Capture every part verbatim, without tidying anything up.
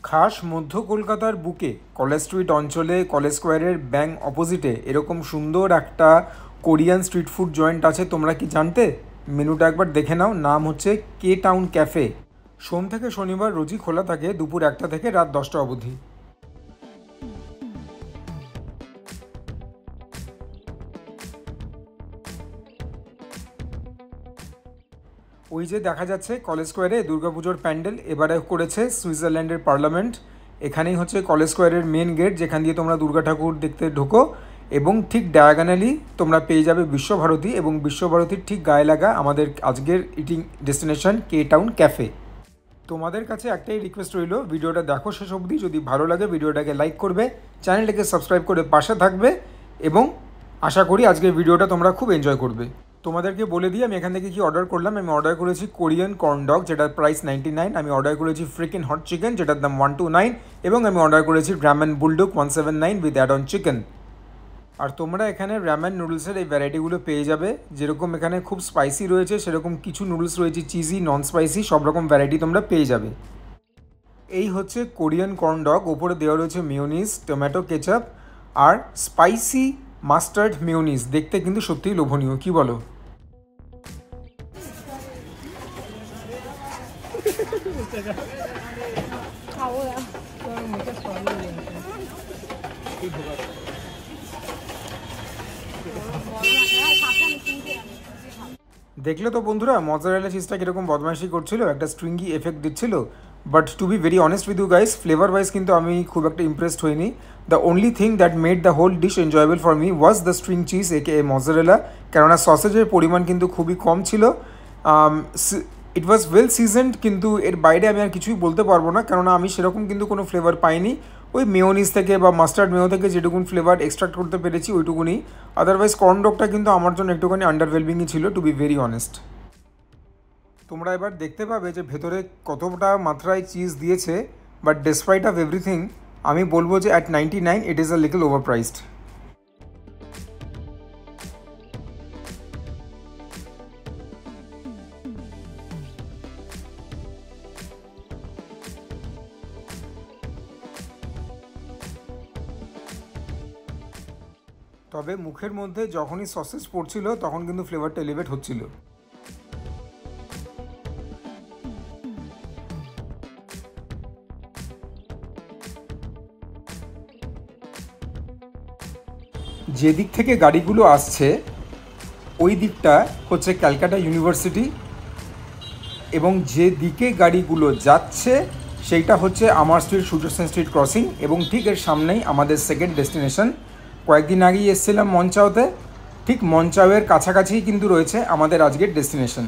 খাস মধ্য কলকাতার বুকে কলেজ স্ট্রিট অঞ্চলে কলেজ স্কোয়ারের ব্যাংক অপোজিটে এরকম সুন্দর একটা কোরিয়ান স্ট্রিট ফুড জয়েন্ট আছে। তোমরা কি জানতে? মেনুটা একবার দেখে নাও। নাম হচ্ছে কে টাউন ক্যাফে। সোম থেকে শনিবার রোজই খোলা থাকে দুপুর একটা থেকে রাত দশটা অবধি। ওই যে দেখা যাচ্ছে কলেজ স্কোয়ারে দুর্গাপুজোর প্যান্ডেল এবারে করেছে সুইজারল্যান্ডের পার্লামেন্ট। এখানেই হচ্ছে কলেজ স্কোয়ারের মেন গেট, যেখান দিয়ে তোমরা দুর্গা ঠাকুর দেখতে ঢোকো, এবং ঠিক ডায়াগোনালি তোমরা পেয়ে যাবে বিশ্বভারতী, এবং বিশ্বভারতীর ঠিক গায়ে লাগা আমাদের আজকের eating destination K town cafe. তোমাদের কাছে একটাই রিকোয়েস্ট রইল, ভিডিওটা দেখো শেষ অবধি। যদি ভালো লাগে ভিডিওটাকে লাইক করবে, চ্যানেলটাকে সাবস্ক্রাইব করে পাশে থাকবে, এবং আশা করি আজকের ভিডিওটা তোমরা খুব এনজয় করবে। তোমাদেরকে বলে দিই আমি এখান থেকে কি অর্ডার করলাম। আমি অর্ডার করেছি কোরিয়ান কর্ন ডগ, যেটার প্রাইস নাইনটি নাইন। আমি অর্ডার করেছি ফ্রিকিন হট চিকেন, যেটার দাম ওয়ান টু নাইন, এবং আমি অর্ডার করেছি ramen bulldog one seven nine with add on chicken. আর তোমরা এখানে র্যামেন নুডলসের এই ভ্যারাইটিগুলো পেয়ে যাবে। যেরকম এখানে খুব স্পাইসি রয়েছে, সেরকম কিছু নুডলস রয়েছে চিজি, নন স্পাইসি, সব রকম ভ্যারাইটি তোমরা পেয়ে যাবে। এই হচ্ছে কোরিয়ান কর্ন ডগ। ওপরে দেওয়া রয়েছে মিওনিজ, টমেটো কেচাপ আর স্পাইসি মাস্টার্ড মিওনিজ। দেখতে কিন্তু সত্যিই লোভনীয়, কি বলো? দেখলে তো বন্ধুরা মজারেলা চিজটা কীরকম বদমাইশি করছিল, একটা স্ট্রিঙ্গি এফেক্ট দিচ্ছিল। But to be very honest with you guys, flavour wise কিন্তু আমি খুব একটা ইমপ্রেসড হইনি। The only thing that made the whole dish enjoyable for me was the string cheese aka a mozzarella. কেননা সসেজের পরিমাণ কিন্তু খুবই কম ছিল। ইট ওয়াজ ওয়েল সিজনড, কিন্তু এর বাইরে আমি আর কিছুই বলতে পারবো না, কেননা আমি সেরকম কিন্তু কোনো ফ্লেভার পাইনি। ওই মেয়োনিজ থেকে বা মাস্টার্ড মেয়ো থেকে যেটুকুন ফ্লেভার এক্সট্রাক্ট করতে পেরেছি ওইটুকুনি। আদারওয়াইজ কর্ন ডগটা কিন্তু আমার জন্য একটুখানি আন্ডারওয়েলমিংই ছিল, টু বি ভেরি অনেস্ট। তোমরা এবার দেখতে পাবে যে ভেতরে কতটা মাত্রায় চিজ দিয়েছে, বাট ডেসপাইট অফ এভরিথিং আমি বলবো যে at ninety nine it is a little overpriced. তবে মুখের মধ্যে যখনই সসেজ পড়ছিল তখন কিন্তু ফ্লেভারটা এলিভেট হচ্ছিল। যে দিক থেকে গাড়িগুলো আসছে ওই দিকটা হচ্ছে ক্যালকাটা ইউনিভার্সিটি, এবং যে দিকে গাড়িগুলো যাচ্ছে সেইটা হচ্ছে আমার street, Surya Sen street crossing, এবং ঠিক এর সামনেই আমাদের সেকেন্ড ডেস্টিনেশন। কয়েকদিন আগেই এসেছিলাম মঞ্চাওতে, ঠিক মঞ্চাওয়ের কাছাকাছিই কিন্তু রয়েছে আমাদের আজকের ডেস্টিনেশন।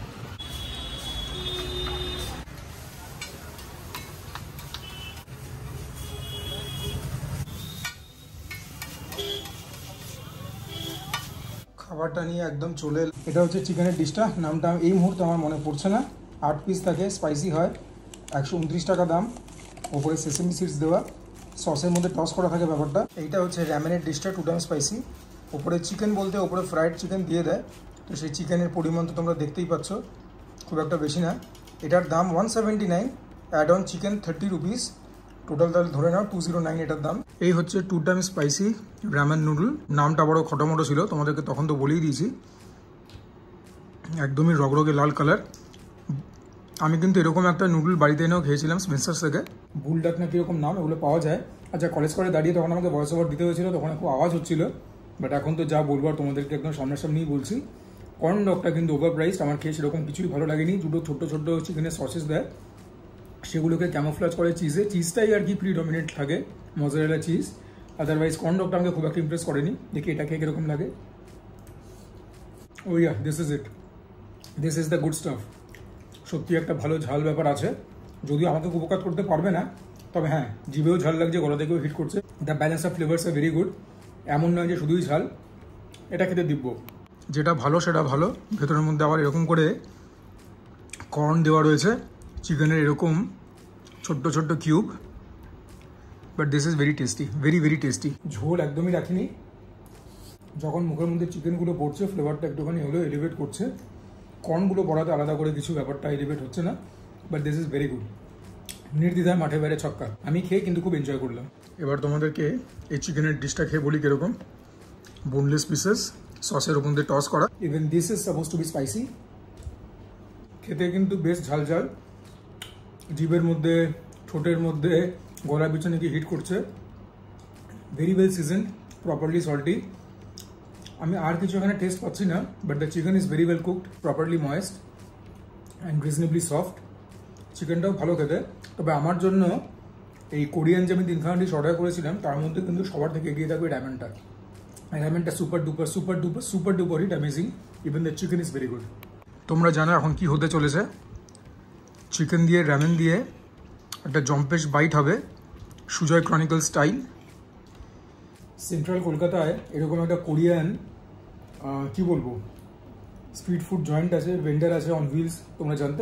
খাবারটা নিয়ে একদম চলে, এটা হচ্ছে চিকেনের ডিশটা। নামটা এই মুহূর্তে আমার মনে পড়ছে না। আট পিস থাকে, স্পাইসি হয়, একশো উনত্রিশ টাকা দাম। ওপরে সেসেমি সিডস দেওয়া, সসের মধ্যে টস করা থাকে ব্যাপারটা। এইটা হচ্ছে র্যামেনের ডিশটা, টু টাইম স্পাইসি। ওপরে চিকেন বলতে ওপরে ফ্রাইড চিকেন দিয়ে দেয়, তো সেই চিকেনের পরিমাণ তো তোমরা দেখতেই পাচ্ছ, খুব একটা বেশি না। এটার দাম one seventy nine, add on chicken thirty rupees, total তাহলে ধরে নাও টু জিরো নাইন এটার দাম। এই হচ্ছে two time spicy ramen noodle. নামটা বড় খটোমটো ছিল, তোমাদেরকে তখন তো বলেই দিয়েছি। একদমই রগরগে লাল কালার। আমি কিন্তু এরকম একটা নুডল বাড়িতে এনেও খেয়েছিলাম স্পেন্সার্স থেকে। বুলডাক না কীরকম নাম, এগুলো পাওয়া যায়। আচ্ছা, কলেজ করে দাঁড়িয়ে তখন আমাকে ভয়েস ওভার দিতে হয়েছিল, তখন খুব আওয়াজ হচ্ছিল, বাট এখন তো যা বলবার তোমাদেরকে একদম সামনাসামনিই বলছি। কর্ন ডগটা কিন্তু ওভার প্রাইসড, আমার খেয়ে সেরকম কিছুই ভালো লাগেনি। দুটো ছোট্টো ছোট্টো চিকেনের সসেস দেয়, সেগুলোকে ক্যামোফ্লাজ করে চিজে, চিজটাই আর কি প্রিডমিনেন্ট থাকে, মজারেলা চিজ। আদারওয়াইজ কর্ন ডগটা আমাকে খুব একটা ইমপ্রেস করেনি। দেখি এটা খেয়ে কীরকম লাগে। Oh yeah, this is it, this is the good stuff. সত্যি একটা ভালো ঝাল ব্যাপার আছে, যদিও আমাকে উপকার করতে পারবে না, তবে হ্যাঁ জিভেও ঝাল লাগছে, গলা থেকেও হিট করছে। The balance of flavours are very good. এমন নয় যে শুধুই ঝাল, এটা খেতে দিব্য। যেটা ভালো সেটা ভালো। ভেতরের মধ্যে আবার এরকম করে কর্ন দেওয়া রয়েছে, চিকেনের এরকম ছোট্ট ছোট্ট cube, but this is very tasty, very very tasty. ঝোল একদমই রাখিনি, যখন মুখের মধ্যে চিকেনগুলো পড়ছে ফ্লেভারটা একটুখানি হলেও এলিভেট করছে। কর্নগুলো পড়াতে আলাদা করে কিছু ব্যাপারটা এলিভেট হচ্ছে না, but this is very good. নির্দ্বিধায় মাঠে বাইরে ছক্কা। আমি খেয়ে কিন্তু খুব এনজয় করলাম। এবার তোমাদেরকে এই চিকেনের ডিশটা খেয়ে বলি কীরকম। বোনলেস পিসেস সসের ওপর দিয়ে টস করা। Even this is suppose to be spicy. খেতে কিন্তু বেশ ঝাল ঝাল, জিভের মধ্যে, ঠোঁটের মধ্যে, গলার পিছনে কি হিট করছে। Very well seasoned, properly salty. আমি আর কিছু এখানে টেস্ট পাচ্ছি না, but the chicken is very well cooked, properly moist and reasonably soft. চিকেনটাও ভালো খেতে। তবে আমার জন্য এই কোরিয়ান যে আমি তিনখানা ডিশ অর্ডার করেছিলাম তার মধ্যে কিন্তু সবার থেকে এগিয়ে থাকবে র্যামেনটা। র্যামেনটা super duper super duper super duper hit, amazing. Even the chicken is very good. তোমরা জানো এখন কি হতে চলেছে। চিকেন দিয়ে র্যামেন দিয়ে একটা জম্পেশ বাইট হবে, সুজয় ক্রনিকল স্টাইল। সেন্ট্রাল কলকাতায় এরকম একটা কোরিয়ান কি বলবো স্ট্রিট ফুড জয়েন্ট আছে, ভেন্ডার আছে অন হুইলস, তোমরা জানতে?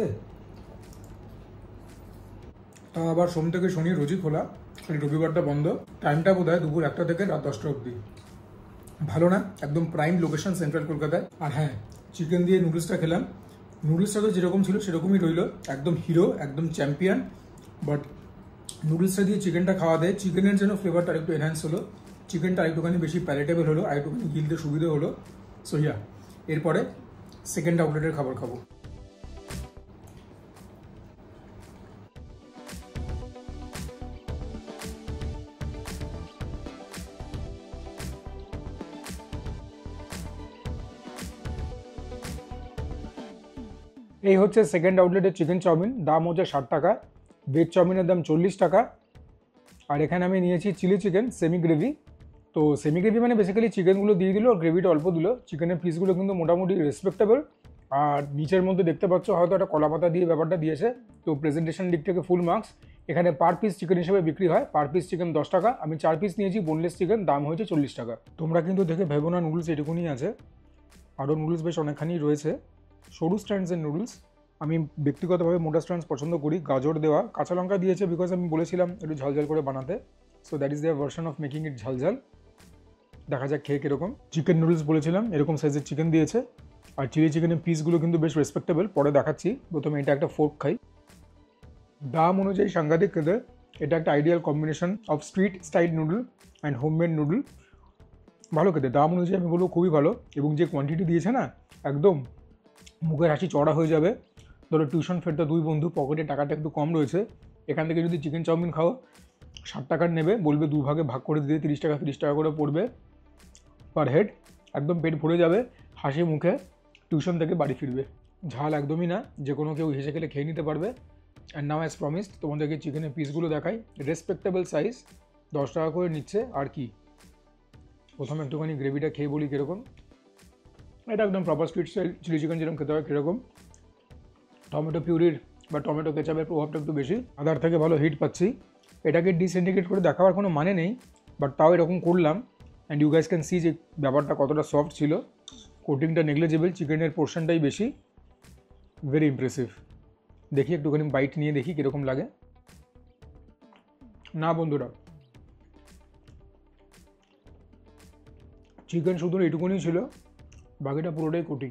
তা আবার সোম থেকে শনি রোজই খোলা, খালি রবিবারটা বন্ধ। টাইমটা বোধ হয় দুপুর একটা থেকে রাত দশটা অবধি। ভালো না? একদম প্রাইম লোকেশন সেন্ট্রাল কলকাতায়। আর হ্যাঁ, চিকেন দিয়ে নুডলসটা খেলাম। নুডলসটা তো যেরকম ছিল সেরকমই রইল, একদম হিরো, একদম চ্যাম্পিয়ন। বাট নুডলসটা দিয়ে চিকেনটা খাওয়া দেয়, চিকেনের যেন ফ্লেভারটা একটু এনহ্যান্স হলো, চিকেনটা একটুখানি বেশি প্যালেটেবল হলো, আর একটুখানি গিলতে সুবিধা হলো। সো ইয়া, এরপরে সেকেন্ড আউটলেটের খাবার খাবো। এই হচ্ছে সেকেন্ড আউটলেটের চিকেন চাউমিন। দাম হচ্ছে ষাট টাকা, ভেজ চাউমিনের দাম চল্লিশ টাকা। আর এখানে আমি নিয়েছি চিলি চিকেন সেমি গ্রেভি। তো সেমি গ্রেভি মানে বেসিক্যালি চিকেনগুলো দিয়ে দিল, গ্রেভিটা অল্প দিল। চিকেনের পিসগুলো কিন্তু মোটামুটি রেসপেক্টেবল। আর নিচের মধ্যে দেখতে পাচ্ছ হয়তো একটা কলা পাতা দিয়ে ব্যাপারটা দিয়েছে। তো প্রেজেন্টেশন দিক থেকে ফুল মার্কস। এখানে পার পিস চিকেন হিসেবে বিক্রি হয়, পার পিস চিকেন দশ টাকা। আমি চার পিস নিয়েছি বোনলেস চিকেন, দাম হয়েছে চল্লিশ টাকা। তোমরা কিন্তু দেখে ভেবো না নুডলস এটুকুনি আছে, আরও নুডলস বেশ অনেকখানি রয়েছে। সরু স্ট্যান্ডসের নুডলস। আমি ব্যক্তিগতভাবে মোটা স্ট্যান্ডস পছন্দ করি। গাজর দেওয়া, কাঁচা লঙ্কা দিয়েছে বিকজ আমি বলেছিলাম একটু ঝালঝাল করে বানাতে। So that is their version of making it ঝালঝাল। দেখা যাক খেয়ে কীরকম। চিকেন নুডলস বলেছিলাম, এরকম সাইজের চিকেন দিয়েছে। আর চিলি চিকেনের পিসগুলো কিন্তু বেশ রেসপেক্টেবল, পরে দেখাচ্ছি। প্রথমে এটা একটা ফোর্ক খাই। দাম অনুযায়ী সাংঘাতিক খেতে। এটা একটা ideal combination of street style noodle and homemade noodle. ভালো খেতে, দাম অনুযায়ী আমি বলবো খুবই ভালো। এবং যে কোয়ান্টিটি দিয়েছে না, একদম মুখের হাসি চড়া হয়ে যাবে। ধরো টিউশন ফেরতে দুই বন্ধু, পকেটে টাকাটা একটু কম রয়েছে, এখান থেকে যদি চিকেন চাউমিন খাও ষাট টাকার নেবে, বলবে দু ভাগে ভাগ করে দিয়ে তিরিশ টাকা তিরিশ টাকা করে পড়বে পার হেড। একদম পেট ভরে যাবে, হাসি মুখে টিউশন থেকে বাড়ি ফিরবে। ঝাল একদমই না, যে কোনো কেউ হেসে খেলে খেয়ে নিতে পারবে। অ্যান্ড নাও অ্যাজ প্রমিসড তোমাদেরকে চিকেনের পিসগুলো দেখাই। রেসপেক্টেবল সাইজ, দশ টাকা করে নিচ্ছে। আর কি, প্রথমে একটুখানি গ্রেভিটা খেয়ে বলি কীরকম। এটা একদম proper street style chilli chicken যেরকম খেতে হয় কীরকম। টমেটো পিউরির বা টমেটো কেচাপের প্রভাবটা একটু বেশি, আদার থেকে ভালো হিট পাচ্ছি। এটাকে ডিসইন্টিগ্রেট করে দেখাবার কোনো মানে নেই, বাট তাও এরকম করলাম। And you guys can see যে ব্যাপারটা কতটা সফট ছিল। কোটিংটা নেগলিজেবল, চিকেনের পোর্শনটাই বেশি। Very impressive. দেখি একটুখানি বাইট নিয়ে দেখি কীরকম লাগে। না বন্ধুরা, চিকেন শুধু এটুকুনি ছিল, বাকিটা পুরোটাই কোটিং।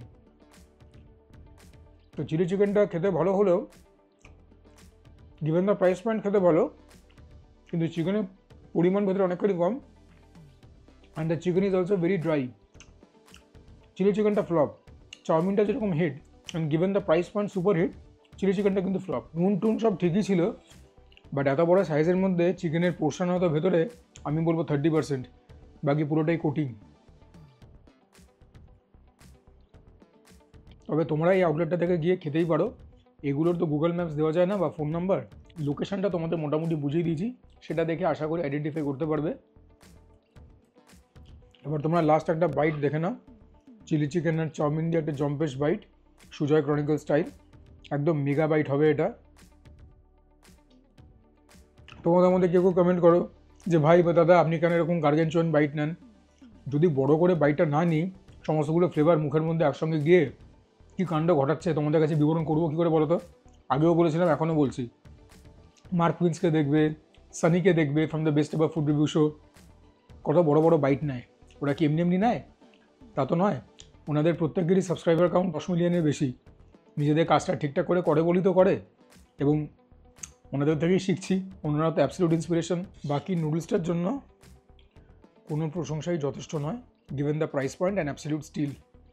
তো চিলি চিকেনটা খেতে ভালো হলেও, গিভেন দ্য প্রাইস পয়েন্ট খেতে ভালো, কিন্তু চিকেনের পরিমাণ ভেতরে অনেকখানি কম। And the chicken is also very dry. Chilli চিকেনটা ফ্লপ। চাউমিনটা যেরকম hit, and given the price point super hit, chilli চিকেনটা কিন্তু ফ্লপ। নুন টুন সব ঠিকই ছিল, বাট এত বড় সাইজের মধ্যে চিকেনের পোর্শন হয়তো ভেতরে আমি বলবো থার্টি পার্সেন্ট, বাকি পুরোটাই কোটিং। তবে তোমরা এই আউটলেটটা থেকে গিয়ে খেতেই পারো। এগুলোর তো গুগল ম্যাপস দেওয়া যায় না বা ফোন নাম্বার, লোকেশনটা তোমাদের মোটামুটি বুঝিয়ে দিয়েছি, সেটা দেখে আশা করি আইডেন্টিফাই করতে পারবে। এবার তোমরা লাস্ট একটা বাইট দেখে নাও। চিলি চিকেন আর চাউমিন দিয়ে একটা জম্পেশ বাইট, সুজয় ক্রনিকল স্টাইল। একদম মেগা বাইট হবে এটা। তোমাদের মধ্যে কেউ কেউ কমেন্ট করো যে ভাই বা দাদা আপনি কেন এরকম গার্গেনচুয়ান বাইট নেন। যদি বড় করে বাইটটা না নিই, সমস্তগুলো ফ্লেভার মুখের মধ্যে একসঙ্গে গিয়ে কী কাণ্ড ঘটাচ্ছে তোমাদের কাছে বিবরণ করবো কী করে বলো তো। আগেও বলেছিলাম, এখনও বলছি। মার্ক কুইন্সকে দেখবে, সানিকে দেখবে from the best ever food review show, কত বড় বড় বাইট নেয়। ওরা কি এমনি এমনি নেয়? তা তো নয়। ওনাদের প্রত্যেকেরই সাবস্ক্রাইবার কাউন্ট দশ মিলিয়নের বেশি। নিজেদের কাজটা ঠিকঠাক করে করে বলি তো করে। এবং ওনাদের থেকেই শিখছি, ওনারা তো অ্যাবসলিউট ইন্সপিরেশন। বাকি নুডলসটার জন্য কোনো প্রশংসাই যথেষ্ট নয়, given the price point and absolute steal.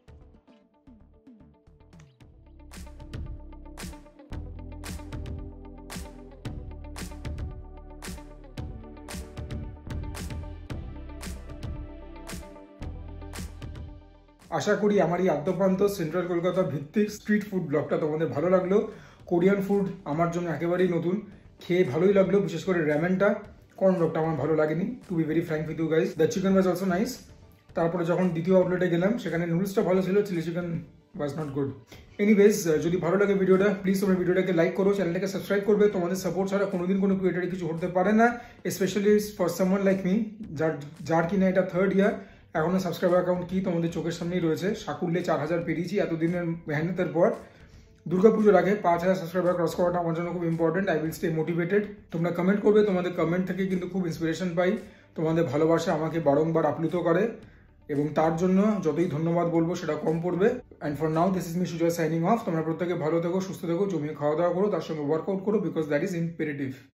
আশা করি আমার এই আদ্যপ্রান্ত সেন্ট্রাল কলকাতা ভিত্তিক স্ট্রিট ফুড ব্লগটা তোমাদের ভালো লাগলো। কোরিয়ান ফুড আমার জন্য একেবারেই নতুন, খেয়ে ভালোই লাগলো, বিশেষ করে র্যামেনটা। কর্ন ডগটা আমার ভালো লাগেনি, to be very frank with you guys. The chicken was also nice. তারপরে যখন দ্বিতীয় আউটলেটে গেলাম সেখানে নুডলসটা ভালো ছিল, chilli chicken was not good. Anyways, যদি ভালো লাগে ভিডিওটা, প্লিজ তোমরা ভিডিওটাকে লাইক করো, চ্যানেলটাকে সাবস্ক্রাইব করবে। তোমাদের সাপোর্ট ছাড়া কোনোদিন কোনো ক্রিয়েটারে কিছু হতে পারে না, specially for someone like me, যার যার কিনা এটা থার্ড ইয়ার। এখনো সাবস্ক্রাইবার অ্যাকাউন্ট কি তোমাদের চোখের সামনেই রয়েছে, সাকুল্যে চার হাজার পেরিয়েছি এতদিনের মেহনতের পর। দুর্গাপুজোর আগে পাঁচ হাজার সাবস্ক্রাইবার ক্রস করাটা আমার জন্য খুব important. I will stay motivated. তোমরা কমেন্ট করবে, তোমাদের কমেন্ট থেকে কিন্তু খুব ইন্সপিরেশন পাই। তোমাদের ভালোবাসা আমাকে বারংবার আপ্লুত করে এবং তার জন্য যতই ধন্যবাদ বলবো সেটা কম পড়বে। And for now this is me Sujoy signing off. তোমরা প্রত্যেকে ভালো থেকো, সুস্থ থেকো, জমিয়ে খাওয়া দাওয়া করো, তার সঙ্গে ওয়ার্কআউট করো, বিকজ দ্যাট ইজ ইম্পেরেটিভ।